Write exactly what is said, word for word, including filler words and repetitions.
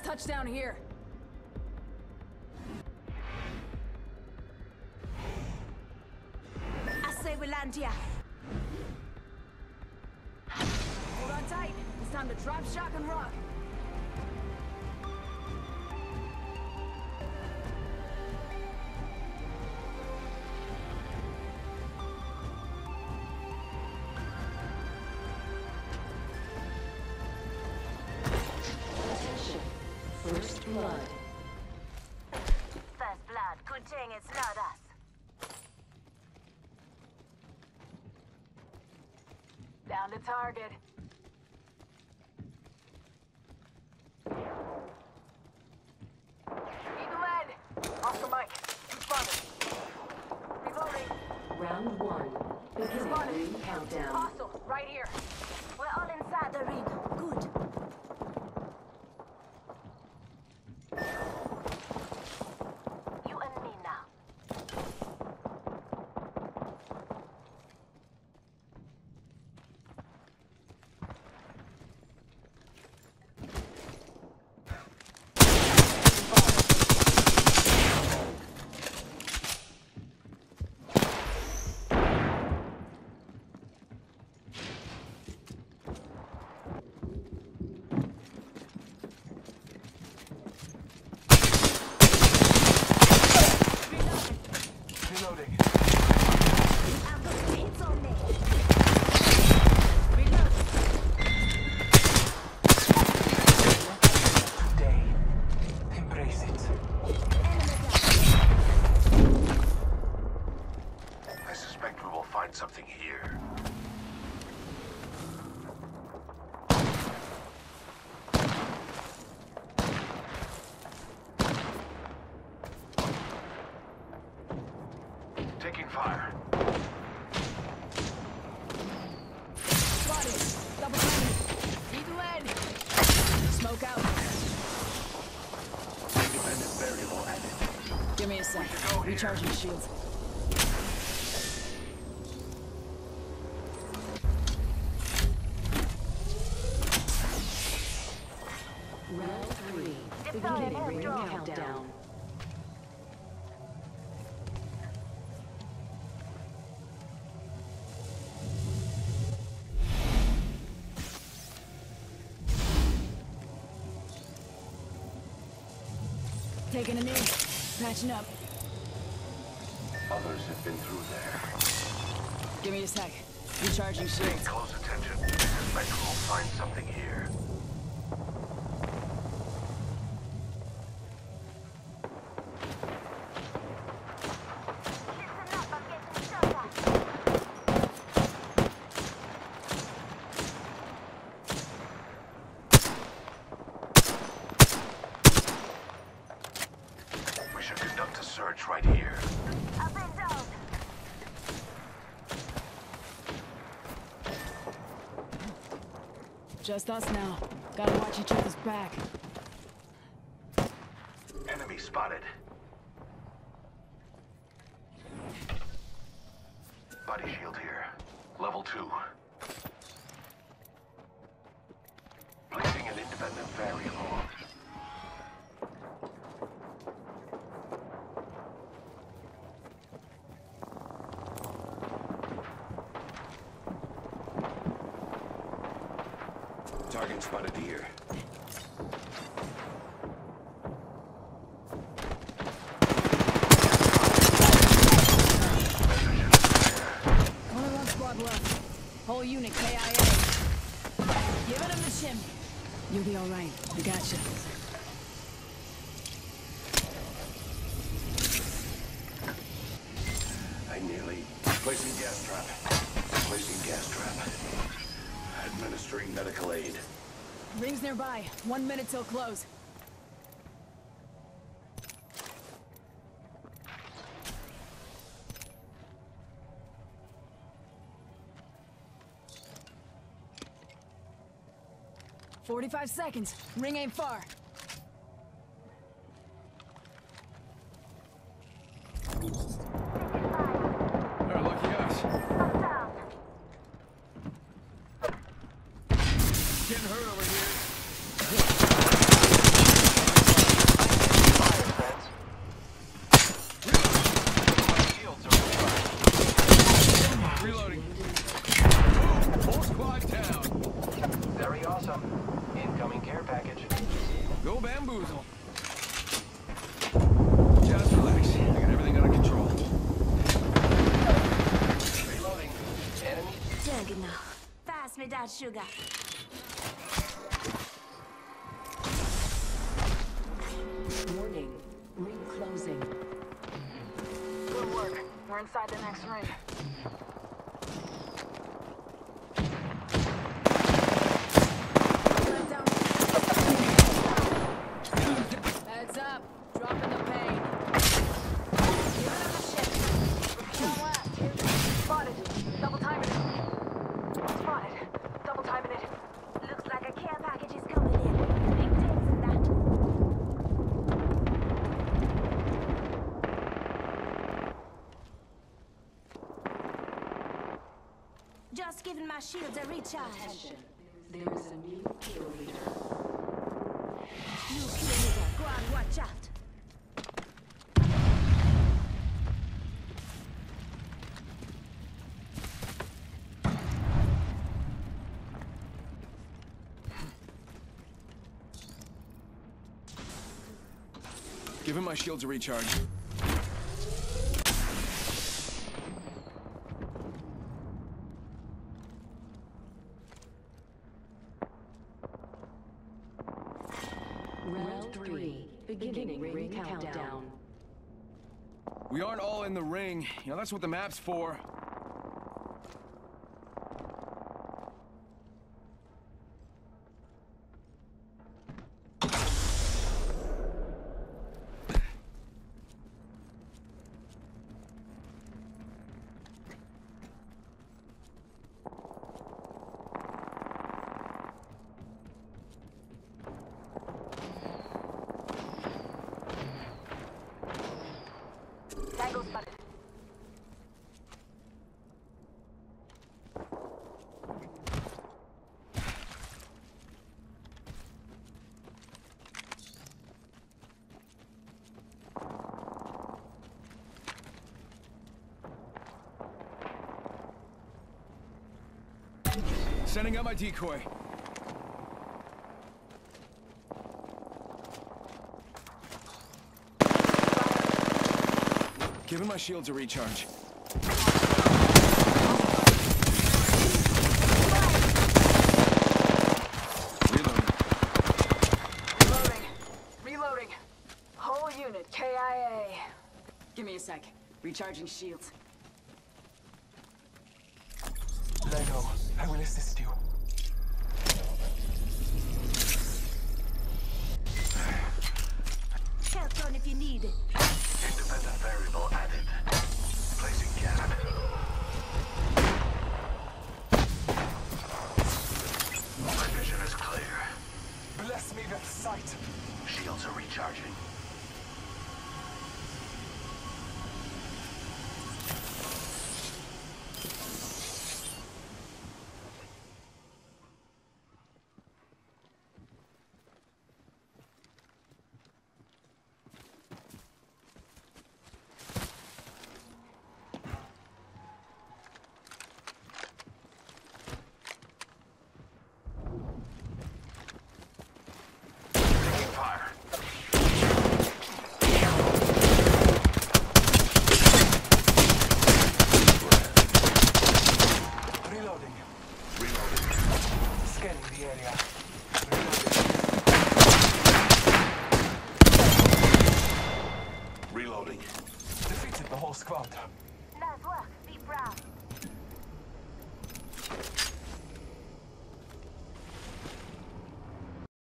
touchdown here. I say we land here. Hold on tight. It's time to drop, shock, and rock. First blood. First blood. Good thing it's not us. Down to target. Eagle Ed! Oscar Mike, you spotted. Reloading. Round one. Beginning ring countdown. Hostile, right here. We're all inside the ring. Good. You and me now. Reloading. I've got some hits on me. Today. Embrace it. I suspect we will find something here. Taking fire. Spotted. Double enemy. Eagle Ed. Smoke out. Independent variable added. Give me a sec. to go here. Recharging shields. Round three. Deploying Beginning ring airdrop. countdown. Taking a knee. Patching up. Others have been through there. Give me a sec. Recharging Pay shields. close attention. I suspect we will find something here. Listen up, I'm getting shot at. We should conduct a search right here. Up and down. Just us now. Gotta watch each other's back. Enemy spotted. Body shield here. Level two. Placing an independent variable. Target spotted here. Only one squad left. Whole unit K I A. Giving him the chimney. You'll be alright. I got you. I nearly... Placing gas trap. Placing gas trap. Administering medical aid. Rings nearby. One minute till close. Forty-five seconds. Ring ain't far. Oh, lucky us. Up down. Getting hurt over here. reloading now. Pass me that sugar. Warning. Ring closing. Good work. We're inside the next ring. Heads up. Dropping the pain. Give it a shit. Down left. Spotted. Double timing it. Spotted. Double timing it. Looks like a care package is coming in. Big takes in that. Just giving my shields a recharge. Attention. There is a new kill leader. New kilometer. Go on, watch out. Giving my shields a recharge. Round three. Beginning ring countdown. We aren't all in the ring. You know, that's what the map's for. Tango spotted. Sending out my decoy. Giving my shields a recharge. Reloading. Reloading. Reloading. Whole unit, K I A. Give me a sec. Recharging shields. Lego, I will assist you. Help on if you need it. Independent variable added. Placing gap. My vision is clear. Bless me with sight. Shields are recharging. Fire. Reloading. Reloading. Scanning the area. Reloading. Defeated the whole squad. Nice work. Be proud.